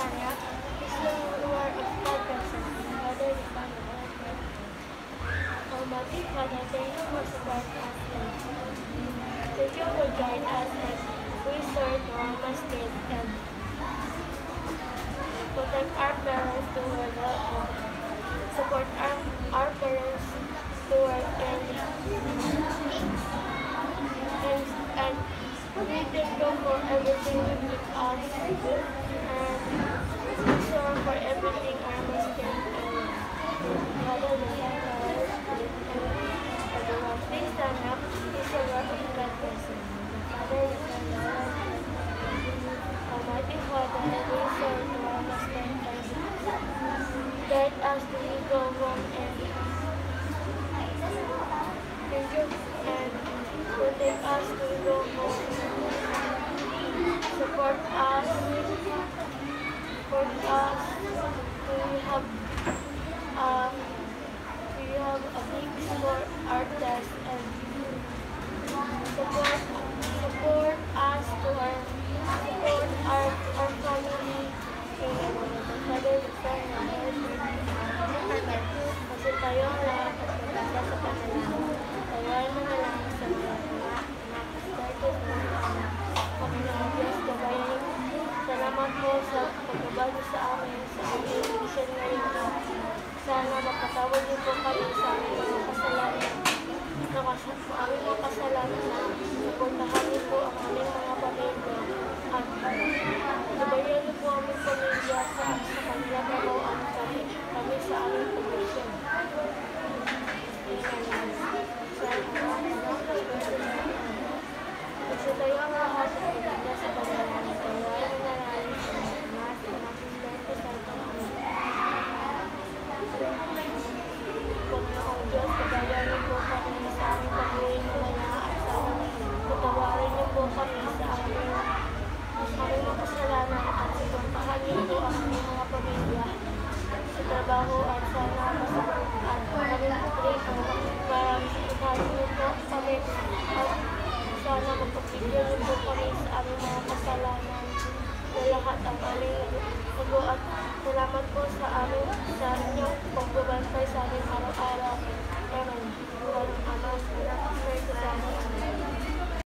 MERLIAH is the ruler of Pakistan, Father the Father, Almighty Father, thank you for supporting us. Thank you for guiding us as we serve normal state and protect our parents to work and support our parents to work and we thank you for everything with us and sorry for everything our mistake and Father the Father and everyone. Please stand up. This is the word of God person. Father the Father, Almighty Father, we serve normal state and guide us to go home and thank you and protect us to go home. Support us. We have a big for our test and support us to support our family and Father the Son and kasi tayo lahat at maganda sa panalangin. Tayo manalangin sa mga started ng Panginoon Diyos, gabayan. Salamat po sa pagbabago sa amin sa aming edisyon ngayon. Sana mapatawad niyo po kami sa aming mga kasalanan. Aming mga kasalanan na suportahan niyo po ang aming mga pamilya. At gabayan niyo po aming pamilya sa kanila gawaan kami sa aming pag-edisyon. Kasi tayo ang lahat sa pagdanda sa panalangin. Tayo ay nanalangin sa mga mas na nakislento sa Panginoon. Panginoong Diyos, kagayan niyo po kami sa aming pag-uwi ng mga at sana patawarin niyo po kami sa aming mga kasalanan at suportahan niyo po ang aming mga pamilya sa trabaho at sana masagot at kaming putrito para suportahan niyo po kami at sana magpapigyan niyo po kami sa aming mga kasalanan na lahat ang aming nago at salamat po sa inyong pagbabantay sa amin araw-araw. Amen. Walang Ama, Anak, Espiritu Santo.